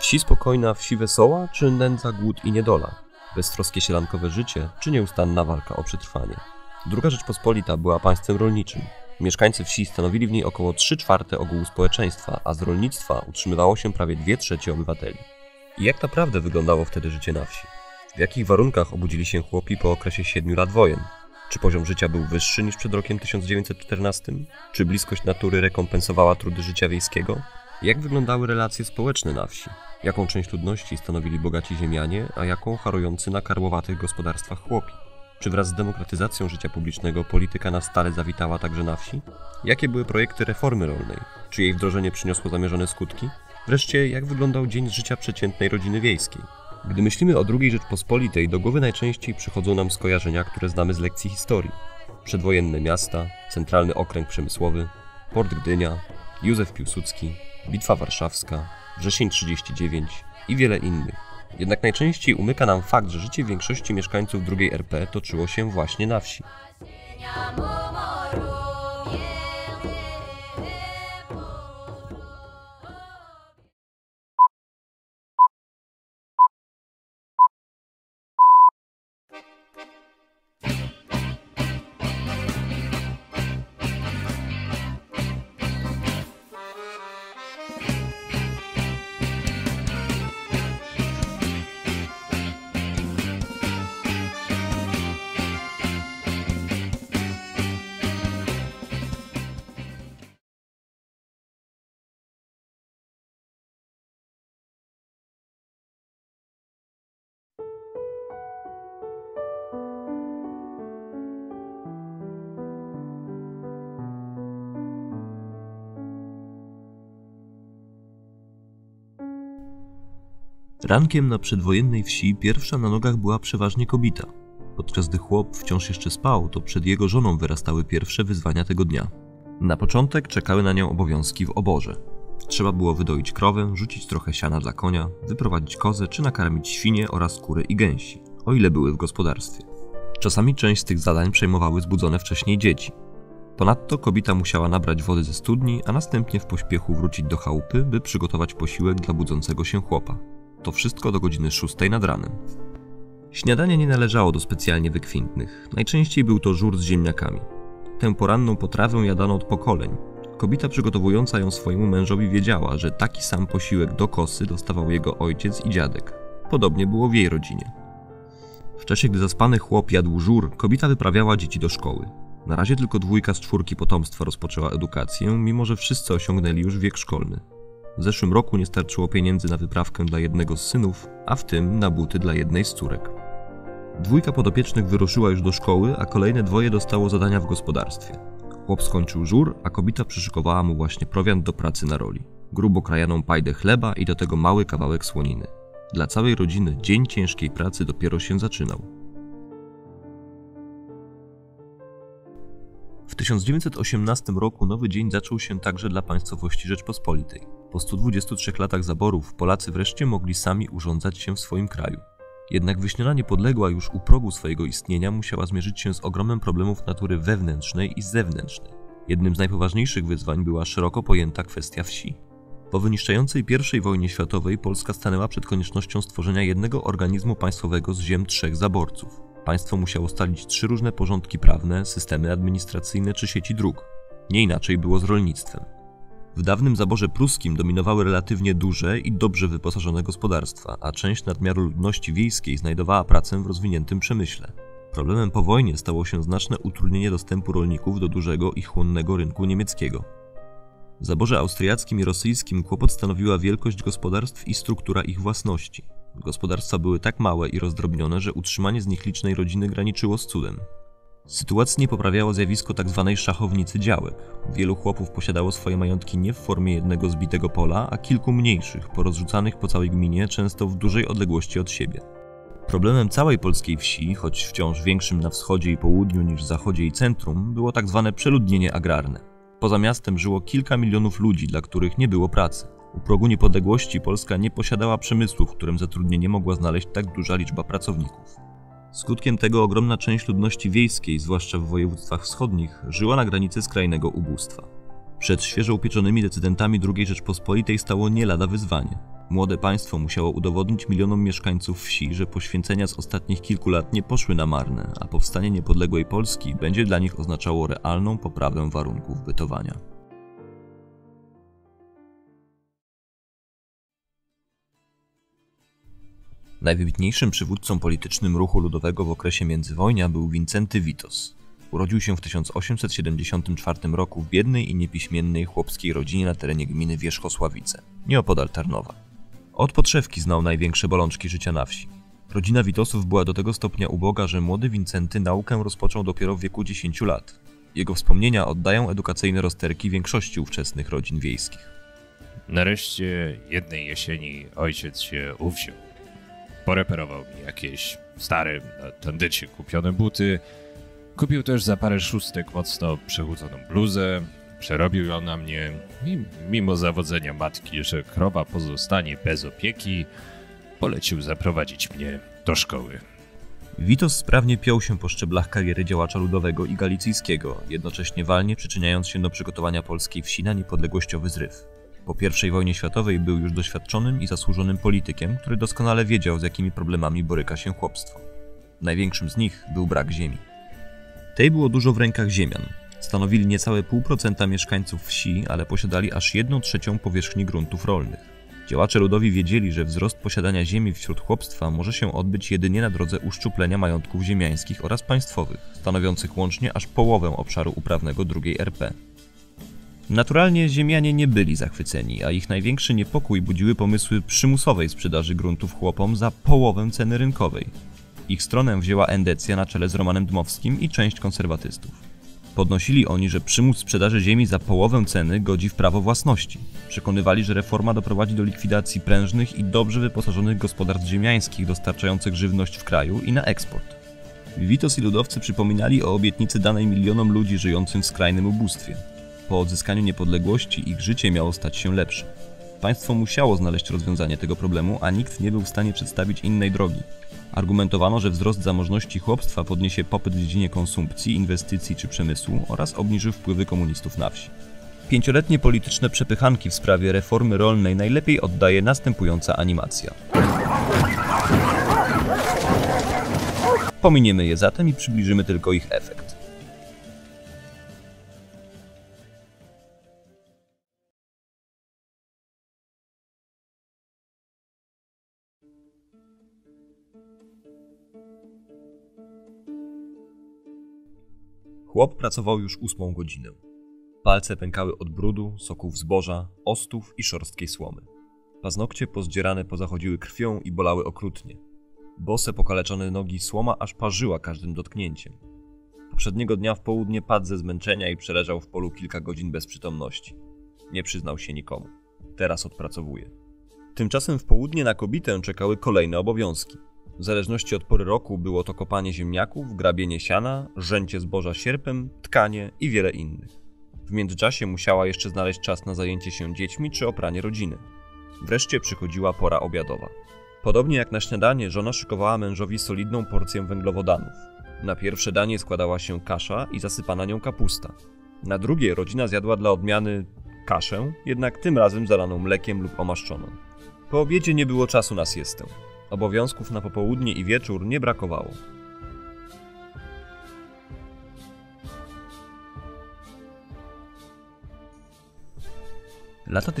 Wsi spokojna, wsi wesoła, czy nędza, głód i niedola? Beztroskie sielankowe życie, czy nieustanna walka o przetrwanie? Druga Rzeczpospolita była państwem rolniczym. Mieszkańcy wsi stanowili w niej około 3/4 ogółu społeczeństwa, a z rolnictwa utrzymywało się prawie 2/3 obywateli. I jak naprawdę wyglądało wtedy życie na wsi? W jakich warunkach obudzili się chłopi po okresie 7 lat wojen? Czy poziom życia był wyższy niż przed rokiem 1914? Czy bliskość natury rekompensowała trudy życia wiejskiego? Jak wyglądały relacje społeczne na wsi? Jaką część ludności stanowili bogaci ziemianie, a jaką harujący na karłowatych gospodarstwach chłopi? Czy wraz z demokratyzacją życia publicznego polityka na stale zawitała także na wsi? Jakie były projekty reformy rolnej? Czy jej wdrożenie przyniosło zamierzone skutki? Wreszcie, jak wyglądał dzień z życia przeciętnej rodziny wiejskiej? Gdy myślimy o II Rzeczpospolitej, do głowy najczęściej przychodzą nam skojarzenia, które znamy z lekcji historii. Przedwojenne miasta, centralny okręg przemysłowy, port Gdynia, Józef Piłsudski, Bitwa Warszawska, wrzesień 39 i wiele innych. Jednak najczęściej umyka nam fakt, że życie większości mieszkańców II RP toczyło się właśnie na wsi. Rankiem na przedwojennej wsi pierwsza na nogach była przeważnie kobieta. Podczas gdy chłop wciąż jeszcze spał, to przed jego żoną wyrastały pierwsze wyzwania tego dnia. Na początek czekały na nią obowiązki w oborze. Trzeba było wydoić krowę, rzucić trochę siana dla konia, wyprowadzić kozę czy nakarmić świnie oraz kury i gęsi, o ile były w gospodarstwie. Czasami część z tych zadań przejmowały zbudzone wcześniej dzieci. Ponadto kobieta musiała nabrać wody ze studni, a następnie w pośpiechu wrócić do chałupy, by przygotować posiłek dla budzącego się chłopa. To wszystko do godziny 6 nad ranem. Śniadanie nie należało do specjalnie wykwintnych. Najczęściej był to żur z ziemniakami. Tę poranną potrawę jadano od pokoleń. Kobieta przygotowująca ją swojemu mężowi wiedziała, że taki sam posiłek do kosy dostawał jego ojciec i dziadek. Podobnie było w jej rodzinie. W czasie, gdy zaspany chłop jadł żur, kobieta wyprawiała dzieci do szkoły. Na razie tylko 2 z 4 potomstwa rozpoczęła edukację, mimo że wszyscy osiągnęli już wiek szkolny. W zeszłym roku nie starczyło pieniędzy na wyprawkę dla jednego z synów, a w tym na buty dla jednej z córek. 2 podopiecznych wyruszyła już do szkoły, a kolejne 2 dostało zadania w gospodarstwie. Chłop skończył żur, a kobieta przyszykowała mu właśnie prowiant do pracy na roli. Grubo krajaną pajdę chleba i do tego mały kawałek słoniny. Dla całej rodziny dzień ciężkiej pracy dopiero się zaczynał. W 1918 roku nowy dzień zaczął się także dla państwowości Rzeczpospolitej. Po 123 latach zaborów Polacy wreszcie mogli sami urządzać się w swoim kraju. Jednak wyśniona niepodległa już u progu swojego istnienia musiała zmierzyć się z ogromem problemów natury wewnętrznej i zewnętrznej. Jednym z najpoważniejszych wyzwań była szeroko pojęta kwestia wsi. Po wyniszczającej I wojnie światowej Polska stanęła przed koniecznością stworzenia jednego organizmu państwowego z ziem 3 zaborców. Państwo musiało ustalić 3 różne porządki prawne, systemy administracyjne czy sieci dróg. Nie inaczej było z rolnictwem. W dawnym zaborze pruskim dominowały relatywnie duże i dobrze wyposażone gospodarstwa, a część nadmiaru ludności wiejskiej znajdowała pracę w rozwiniętym przemyśle. Problemem po wojnie stało się znaczne utrudnienie dostępu rolników do dużego i chłonnego rynku niemieckiego. W zaborze austriackim i rosyjskim kłopot stanowiła wielkość gospodarstw i struktura ich własności. Gospodarstwa były tak małe i rozdrobnione, że utrzymanie z nich licznej rodziny graniczyło z cudem. Sytuacji nie poprawiało zjawisko tzw. szachownicy działek. Wielu chłopów posiadało swoje majątki nie w formie jednego zbitego pola, a kilku mniejszych, porozrzucanych po całej gminie, często w dużej odległości od siebie. Problemem całej polskiej wsi, choć wciąż większym na wschodzie i południu niż w zachodzie i centrum, było tzw. przeludnienie agrarne. Poza miastem żyło kilka milionów ludzi, dla których nie było pracy. U progu niepodległości Polska nie posiadała przemysłu, w którym zatrudnienie mogła znaleźć tak duża liczba pracowników. Skutkiem tego ogromna część ludności wiejskiej, zwłaszcza w województwach wschodnich, żyła na granicy skrajnego ubóstwa. Przed świeżo upieczonymi decydentami II Rzeczpospolitej stało nie lada wyzwanie. Młode państwo musiało udowodnić milionom mieszkańców wsi, że poświęcenia z ostatnich kilku lat nie poszły na marne, a powstanie niepodległej Polski będzie dla nich oznaczało realną poprawę warunków bytowania. Najwybitniejszym przywódcą politycznym ruchu ludowego w okresie międzywojnia był Wincenty Witos. Urodził się w 1874 roku w biednej i niepiśmiennej chłopskiej rodzinie na terenie gminy Wierzchosławice, nieopodal Tarnowa. Od podszewki znał największe bolączki życia na wsi. Rodzina Witosów była do tego stopnia uboga, że młody Wincenty naukę rozpoczął dopiero w wieku 10 lat. Jego wspomnienia oddają edukacyjne rozterki większości ówczesnych rodzin wiejskich. Nareszcie jednej jesieni ojciec się uwziął. Poreperował mi jakieś stare, na tandycie kupione buty. Kupił też za parę szóstek mocno przechudzoną bluzę. Przerobił ją na mnie i mimo zawodzenia matki, że krowa pozostanie bez opieki, polecił zaprowadzić mnie do szkoły. Witos sprawnie piął się po szczeblach kariery działacza ludowego i galicyjskiego, jednocześnie walnie przyczyniając się do przygotowania polskiej wsi na niepodległościowy zryw. Po I wojnie światowej był już doświadczonym i zasłużonym politykiem, który doskonale wiedział, z jakimi problemami boryka się chłopstwo. Największym z nich był brak ziemi. Tej było dużo w rękach ziemian. Stanowili niecałe 0,5% mieszkańców wsi, ale posiadali aż 1/3 powierzchni gruntów rolnych. Działacze ludowi wiedzieli, że wzrost posiadania ziemi wśród chłopstwa może się odbyć jedynie na drodze uszczuplenia majątków ziemiańskich oraz państwowych, stanowiących łącznie aż połowę obszaru uprawnego II RP. Naturalnie ziemianie nie byli zachwyceni, a ich największy niepokój budziły pomysły przymusowej sprzedaży gruntów chłopom za połowę ceny rynkowej. Ich stronę wzięła endecja na czele z Romanem Dmowskim i część konserwatystów. Podnosili oni, że przymus sprzedaży ziemi za połowę ceny godzi w prawo własności. Przekonywali, że reforma doprowadzi do likwidacji prężnych i dobrze wyposażonych gospodarstw ziemiańskich dostarczających żywność w kraju i na eksport. Witos i ludowcy przypominali o obietnicy danej milionom ludzi żyjącym w skrajnym ubóstwie. Po odzyskaniu niepodległości ich życie miało stać się lepsze. Państwo musiało znaleźć rozwiązanie tego problemu, a nikt nie był w stanie przedstawić innej drogi. Argumentowano, że wzrost zamożności chłopstwa podniesie popyt w dziedzinie konsumpcji, inwestycji czy przemysłu oraz obniży wpływy komunistów na wsi. 5-letnie polityczne przepychanki w sprawie reformy rolnej najlepiej oddaje następująca animacja. Pominiemy je zatem i przybliżymy tylko ich efekt. Chłop pracował już 8 godzinę. Palce pękały od brudu, soków zboża, ostów i szorstkiej słomy. Paznokcie pozdzierane pozachodziły krwią i bolały okrutnie. Bose, pokaleczone nogi słoma aż parzyła każdym dotknięciem. Poprzedniego dnia w południe padł ze zmęczenia i przeleżał w polu kilka godzin bez przytomności. Nie przyznał się nikomu. Teraz odpracowuje. Tymczasem w południe na kobietę czekały kolejne obowiązki. W zależności od pory roku było to kopanie ziemniaków, grabienie siana, rzęcie zboża sierpem, tkanie i wiele innych. W międzyczasie musiała jeszcze znaleźć czas na zajęcie się dziećmi czy opranie rodziny. Wreszcie przychodziła pora obiadowa. Podobnie jak na śniadanie, żona szykowała mężowi solidną porcję węglowodanów. Na pierwsze danie składała się kasza i zasypana nią kapusta. Na drugie rodzina zjadła dla odmiany kaszę, jednak tym razem zalaną mlekiem lub omaszczoną. Po obiedzie nie było czasu na siestę. Obowiązków na popołudnie i wieczór nie brakowało. Lata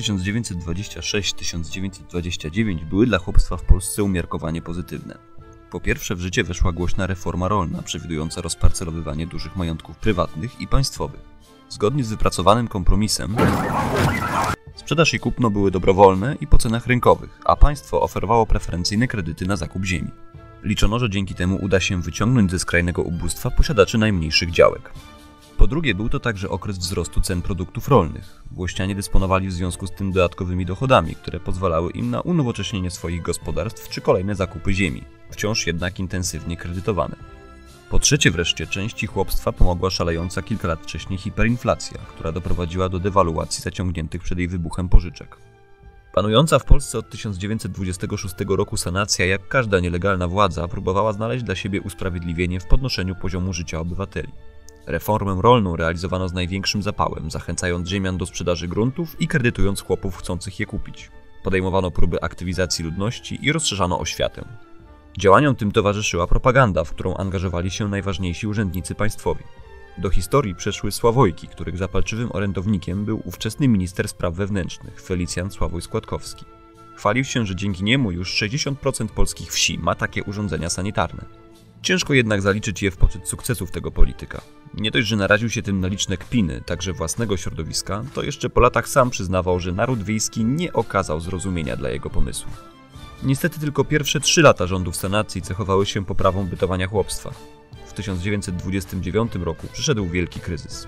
1926-1929 były dla chłopstwa w Polsce umiarkowanie pozytywne. Po pierwsze w życie weszła głośna reforma rolna, przewidująca rozparcelowywanie dużych majątków prywatnych i państwowych. Zgodnie z wypracowanym kompromisem sprzedaż i kupno były dobrowolne i po cenach rynkowych, a państwo oferowało preferencyjne kredyty na zakup ziemi. Liczono, że dzięki temu uda się wyciągnąć ze skrajnego ubóstwa posiadaczy najmniejszych działek. Po drugie, był to także okres wzrostu cen produktów rolnych. Włościanie dysponowali w związku z tym dodatkowymi dochodami, które pozwalały im na unowocześnienie swoich gospodarstw czy kolejne zakupy ziemi, wciąż jednak intensywnie kredytowane. Po trzecie wreszcie, części chłopstwa pomogła szalejąca kilka lat wcześniej hiperinflacja, która doprowadziła do dewaluacji zaciągniętych przed jej wybuchem pożyczek. Panująca w Polsce od 1926 roku sanacja, jak każda nielegalna władza, próbowała znaleźć dla siebie usprawiedliwienie w podnoszeniu poziomu życia obywateli. Reformę rolną realizowano z największym zapałem, zachęcając ziemian do sprzedaży gruntów i kredytując chłopów chcących je kupić. Podejmowano próby aktywizacji ludności i rozszerzano oświatę. Działaniom tym towarzyszyła propaganda, w którą angażowali się najważniejsi urzędnicy państwowi. Do historii przeszły Sławojki, których zapalczywym orędownikiem był ówczesny minister spraw wewnętrznych Felicjan Sławoj Składkowski. Chwalił się, że dzięki niemu już 60% polskich wsi ma takie urządzenia sanitarne. Ciężko jednak zaliczyć je w poczet sukcesów tego polityka. Nie dość, że naraził się tym na liczne kpiny, także własnego środowiska, to jeszcze po latach sam przyznawał, że naród wiejski nie okazał zrozumienia dla jego pomysłu. Niestety tylko pierwsze 3 lata rządów sanacji cechowały się poprawą bytowania chłopstwa. W 1929 roku przyszedł wielki kryzys.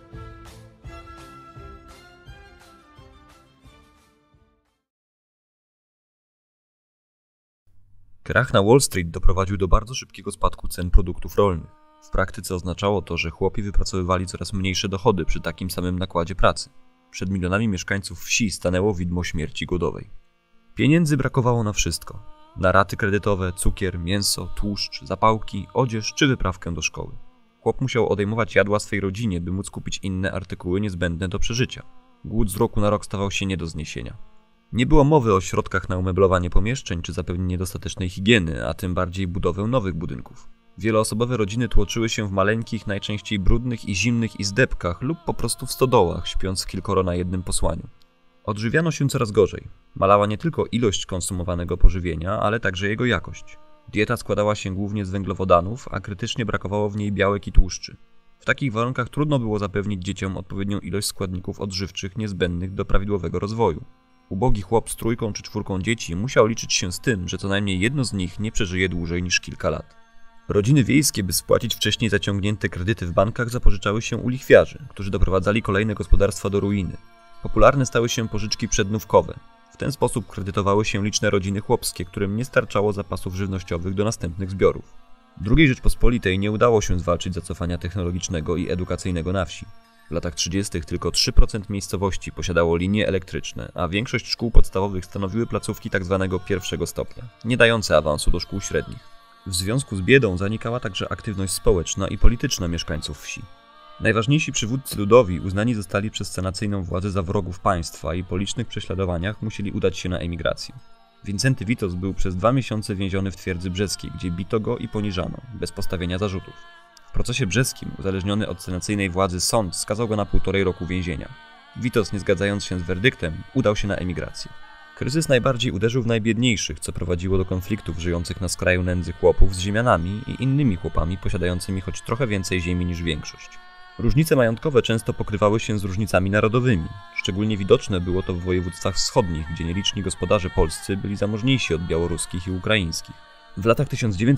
Krach na Wall Street doprowadził do bardzo szybkiego spadku cen produktów rolnych. W praktyce oznaczało to, że chłopi wypracowywali coraz mniejsze dochody przy takim samym nakładzie pracy. Przed milionami mieszkańców wsi stanęło widmo śmierci głodowej. Pieniędzy brakowało na wszystko. Na raty kredytowe, cukier, mięso, tłuszcz, zapałki, odzież czy wyprawkę do szkoły. Chłop musiał odejmować jadła swej rodzinie, by móc kupić inne artykuły niezbędne do przeżycia. Głód z roku na rok stawał się nie do zniesienia. Nie było mowy o środkach na umeblowanie pomieszczeń czy zapewnienie dostatecznej higieny, a tym bardziej budowę nowych budynków. Wieloosobowe rodziny tłoczyły się w maleńkich, najczęściej brudnych i zimnych izdebkach lub po prostu w stodołach, śpiąc kilkoro na jednym posłaniu. Odżywiano się coraz gorzej. Malała nie tylko ilość konsumowanego pożywienia, ale także jego jakość. Dieta składała się głównie z węglowodanów, a krytycznie brakowało w niej białek i tłuszczy. W takich warunkach trudno było zapewnić dzieciom odpowiednią ilość składników odżywczych niezbędnych do prawidłowego rozwoju. Ubogi chłop z 3 czy 4 dzieci musiał liczyć się z tym, że co najmniej jedno z nich nie przeżyje dłużej niż kilka lat. Rodziny wiejskie, by spłacić wcześniej zaciągnięte kredyty w bankach, zapożyczały się u lichwiarzy, którzy doprowadzali kolejne gospodarstwa do ruiny. Popularne stały się pożyczki przednówkowe. W ten sposób kredytowały się liczne rodziny chłopskie, którym nie starczało zapasów żywnościowych do następnych zbiorów. II Rzeczpospolitej nie udało się zwalczyć zacofania technologicznego i edukacyjnego na wsi. W latach 30. tylko 3% miejscowości posiadało linie elektryczne, a większość szkół podstawowych stanowiły placówki tzw. pierwszego stopnia, nie dające awansu do szkół średnich. W związku z biedą zanikała także aktywność społeczna i polityczna mieszkańców wsi. Najważniejsi przywódcy ludowi uznani zostali przez sanacyjną władzę za wrogów państwa i po licznych prześladowaniach musieli udać się na emigrację. Wincenty Witos był przez 2 miesiące więziony w Twierdzy Brzeskiej, gdzie bito go i poniżano, bez postawienia zarzutów. W procesie brzeskim uzależniony od sanacyjnej władzy sąd skazał go na 1,5 roku więzienia. Witos, nie zgadzając się z werdyktem, udał się na emigrację. Kryzys najbardziej uderzył w najbiedniejszych, co prowadziło do konfliktów żyjących na skraju nędzy chłopów z ziemianami i innymi chłopami posiadającymi choć trochę więcej ziemi niż większość. Różnice majątkowe często pokrywały się z różnicami narodowymi. Szczególnie widoczne było to w województwach wschodnich, gdzie nieliczni gospodarze polscy byli zamożniejsi od białoruskich i ukraińskich. W latach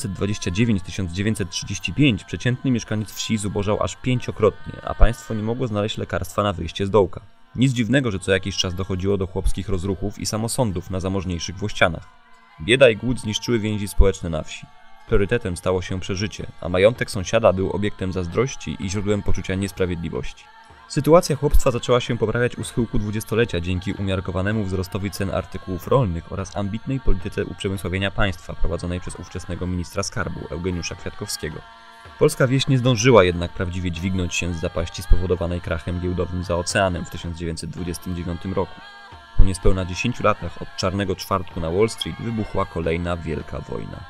1929-1935 przeciętny mieszkaniec wsi zubożał aż 5-krotnie, a państwo nie mogło znaleźć lekarstwa na wyjście z dołka. Nic dziwnego, że co jakiś czas dochodziło do chłopskich rozruchów i samosądów na zamożniejszych włościanach. Bieda i głód zniszczyły więzi społeczne na wsi. Priorytetem stało się przeżycie, a majątek sąsiada był obiektem zazdrości i źródłem poczucia niesprawiedliwości. Sytuacja chłopstwa zaczęła się poprawiać u schyłku dwudziestolecia dzięki umiarkowanemu wzrostowi cen artykułów rolnych oraz ambitnej polityce uprzemysławienia państwa prowadzonej przez ówczesnego ministra skarbu Eugeniusza Kwiatkowskiego. Polska wieś nie zdążyła jednak prawdziwie dźwignąć się z zapaści spowodowanej krachem giełdowym za oceanem w 1929 roku. Po niespełna 10 latach od Czarnego Czwartku na Wall Street wybuchła kolejna wielka wojna.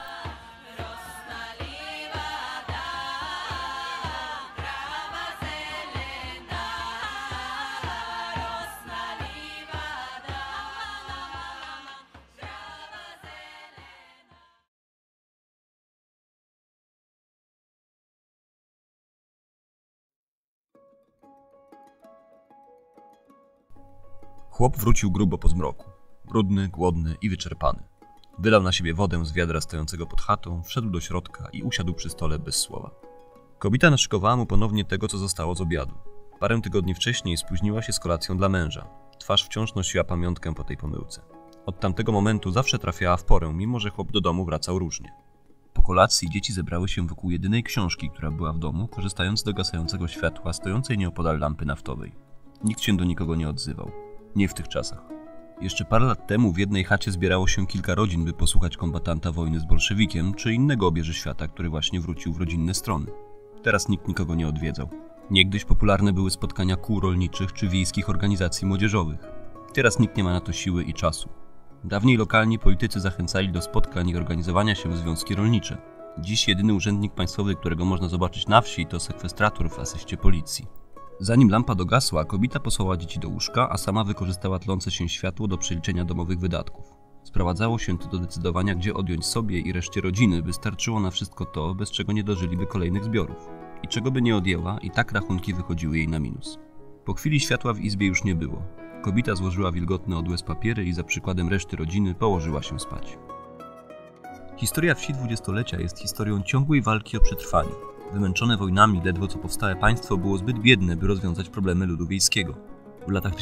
Chłop wrócił grubo po zmroku. Brudny, głodny i wyczerpany. Wylał na siebie wodę z wiadra stojącego pod chatą, wszedł do środka i usiadł przy stole bez słowa. Kobieta naszykowała mu ponownie tego, co zostało z obiadu. Parę tygodni wcześniej spóźniła się z kolacją dla męża. Twarz wciąż nosiła pamiątkę po tej pomyłce. Od tamtego momentu zawsze trafiała w porę, mimo że chłop do domu wracał różnie. Po kolacji dzieci zebrały się wokół jedynej książki, która była w domu, korzystając z dogasającego światła stojącej nieopodal lampy naftowej. Nikt się do nikogo nie odzywał. Nie w tych czasach. Jeszcze parę lat temu w jednej chacie zbierało się kilka rodzin, by posłuchać kombatanta wojny z bolszewikiem, czy innego obieży świata, który właśnie wrócił w rodzinne strony. Teraz nikt nikogo nie odwiedzał. Niegdyś popularne były spotkania kół rolniczych czy wiejskich organizacji młodzieżowych. Teraz nikt nie ma na to siły i czasu. Dawniej lokalni politycy zachęcali do spotkań i organizowania się w związki rolnicze. Dziś jedyny urzędnik państwowy, którego można zobaczyć na wsi, to sekwestrator w asyście policji. Zanim lampa dogasła, kobieta posłała dzieci do łóżka, a sama wykorzystała tlące się światło do przeliczenia domowych wydatków. Sprowadzało się to do decydowania, gdzie odjąć sobie i reszcie rodziny, by starczyło na wszystko to, bez czego nie dożyliby kolejnych zbiorów. I czego by nie odjęła, i tak rachunki wychodziły jej na minus. Po chwili światła w izbie już nie było. Kobieta złożyła wilgotne od łez papiery i za przykładem reszty rodziny położyła się spać. Historia wsi dwudziestolecia jest historią ciągłej walki o przetrwanie. Wymęczone wojnami, ledwo co powstałe państwo było zbyt biedne, by rozwiązać problemy ludu wiejskiego. W latach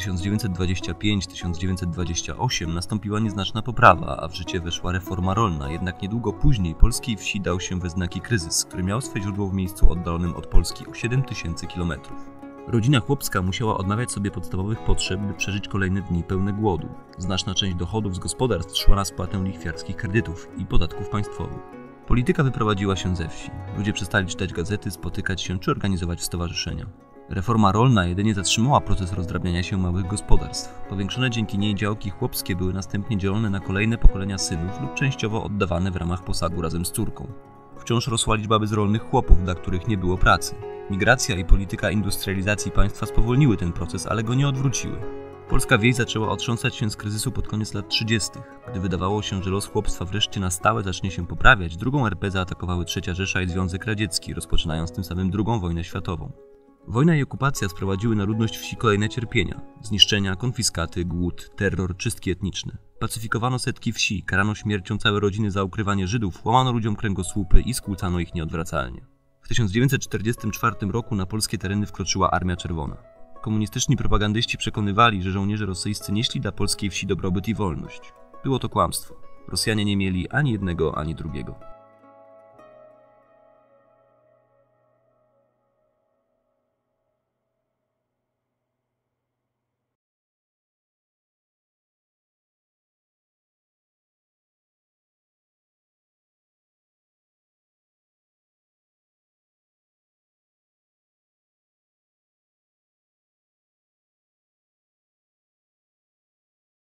1925-1928 nastąpiła nieznaczna poprawa, a w życie weszła reforma rolna, jednak niedługo później polskiej wsi dał się we znaki kryzys, który miał swe źródło w miejscu oddalonym od Polski o 7000 km. Rodzina chłopska musiała odmawiać sobie podstawowych potrzeb, by przeżyć kolejne dni pełne głodu. Znaczna część dochodów z gospodarstw szła na spłatę lichwiarskich kredytów i podatków państwowych. Polityka wyprowadziła się ze wsi. Ludzie przestali czytać gazety, spotykać się czy organizować stowarzyszenia. Reforma rolna jedynie zatrzymała proces rozdrabniania się małych gospodarstw. Powiększone dzięki niej działki chłopskie były następnie dzielone na kolejne pokolenia synów lub częściowo oddawane w ramach posagu razem z córką. Wciąż rosła liczba bezrolnych chłopów, dla których nie było pracy. Migracja i polityka industrializacji państwa spowolniły ten proces, ale go nie odwróciły. Polska wieś zaczęła otrząsać się z kryzysu pod koniec lat 30. Gdy wydawało się, że los chłopstwa wreszcie na stałe zacznie się poprawiać, drugą RP zaatakowały III Rzesza i Związek Radziecki, rozpoczynając tym samym II wojnę światową. Wojna i okupacja sprowadziły na ludność wsi kolejne cierpienia. Zniszczenia, konfiskaty, głód, terror, czystki etniczne. Pacyfikowano setki wsi, karano śmiercią całe rodziny za ukrywanie Żydów, łamano ludziom kręgosłupy i skłócano ich nieodwracalnie. W 1944 roku na polskie tereny wkroczyła Armia Czerwona. Komunistyczni propagandyści przekonywali, że żołnierze rosyjscy nieśli dla polskiej wsi dobrobyt i wolność. Było to kłamstwo. Rosjanie nie mieli ani jednego, ani drugiego.